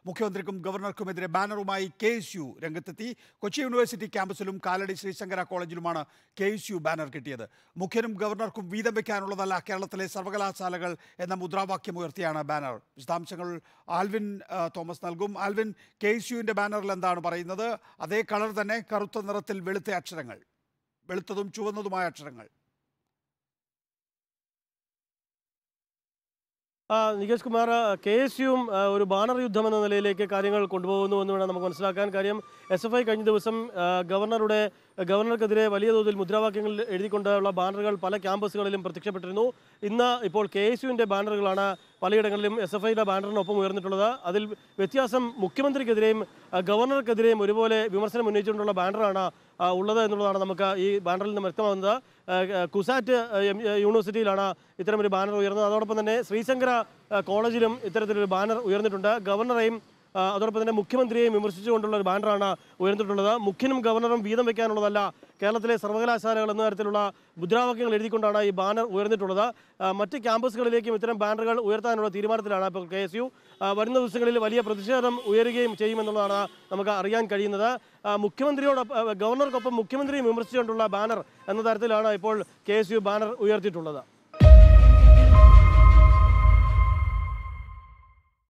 മുഖ്യമന്ത്രിക്കും ഗവർണർക്കുമെതിരെ ബാനറുമായി KSU രംഗത്തെത്തി. കൊച്ചി യൂണിവേഴ്സിറ്റി ക്യാമ്പസിലും കാലടി ശ്രീശങ്കര കോളേജിലുമാണ് KSU ബാനർ കിട്ടിയത്. മുഖ്യനും ഗവർണർക്കും വീതം വയ്ക്കാനുള്ളതല്ല കേരളത്തിലെ സർവകലാശാലകൾ എന്ന മുദ്രാവാക്യം ഉയർത്തിയാണ് ബാനർ. വിശദാംശങ്ങൾ ആൽവിൻ തോമസ് നൽകും. ആൽവിൻ, KSUവിൻ്റെ ബാനറിൽ എന്താണ് പറയുന്നത്? അതേ കളർ തന്നെ, കറുത്ത നിറത്തിൽ വെളുത്തതും ചുവന്നതുമായ അക്ഷരങ്ങൾ. നികേഷ് കുമാർ, KSUവും ഒരു ബാനർ യുദ്ധം എന്ന നിലയിലേക്ക് കാര്യങ്ങൾ കൊണ്ടുപോകുന്നു എന്ന് വേണം നമുക്ക് മനസ്സിലാക്കാൻ. കാര്യം SFI കഴിഞ്ഞ ദിവസം ഗവർണർക്കെതിരെ വലിയ തോതിൽ മുദ്രാവാക്യങ്ങൾ എഴുതിക്കൊണ്ടുള്ള ബാനറുകൾ പല ക്യാമ്പസുകളിലും പ്രത്യക്ഷപ്പെട്ടിരുന്നു. ഇപ്പോൾ KSUവിൻ്റെ ബാനറുകളാണ് പലയിടങ്ങളിലും SFIയുടെ ബാനറിനൊപ്പം ഉയർന്നിട്ടുള്ളത്. അതിൽ വ്യത്യാസം മുഖ്യമന്ത്രിക്കെതിരെയും ഗവർണർക്കെതിരെയും ഒരുപോലെ വിമർശനം ഉന്നയിച്ചുകൊണ്ടുള്ള ബാനറാണ് ഉള്ളത് എന്നുള്ളതാണ് നമുക്ക് ഈ ബാനറിൽ നിന്ന് വ്യക്തമാകുന്നത്. കുസാറ്റ് യൂണിവേഴ്സിറ്റിയിലാണ് ഇത്തരമൊരു ബാനർ ഉയർന്നത്. അതോടൊപ്പം തന്നെ ശ്രീശങ്കര കോളേജിലും ഇത്തരത്തിലൊരു ബാനർ ഉയർന്നിട്ടുണ്ട്. ഗവർണറെയും അതോടൊപ്പം തന്നെ മുഖ്യമന്ത്രിയെയും വിമർശിച്ചുകൊണ്ടുള്ള ഒരു ബാനറാണ് ഉയർന്നിട്ടുള്ളത്. മുഖ്യനും ഗവർണറും വീതം വയ്ക്കാനുള്ളതല്ല കേരളത്തിലെ സർവകലാശാലകൾ എന്ന തരത്തിലുള്ള മുദ്രാവാക്യങ്ങൾ എഴുതിക്കൊണ്ടാണ് ഈ ബാനർ ഉയർന്നിട്ടുള്ളത്. മറ്റ് ക്യാമ്പസുകളിലേക്കും ഇത്തരം ബാനറുകൾ ഉയർത്താനുള്ള തീരുമാനത്തിലാണ് ഇപ്പോൾ KSU. വരുന്ന ദിവസങ്ങളിൽ വലിയ പ്രതിഷേധം ഉയരുകയും ചെയ്യുമെന്നുള്ളതാണ് നമുക്ക് അറിയാൻ കഴിയുന്നത്. ഗവർണർക്കൊപ്പം മുഖ്യമന്ത്രിയും വിമർശിച്ചുകൊണ്ടുള്ള ബാനർ എന്ന തരത്തിലാണ് ഇപ്പോൾ KSU ബാനർ ഉയർത്തിയിട്ടുള്ളത്.